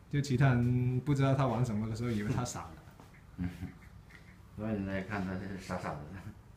就其他人不知道他玩什么的时候，以为他傻了。 所以你来看他是傻傻的。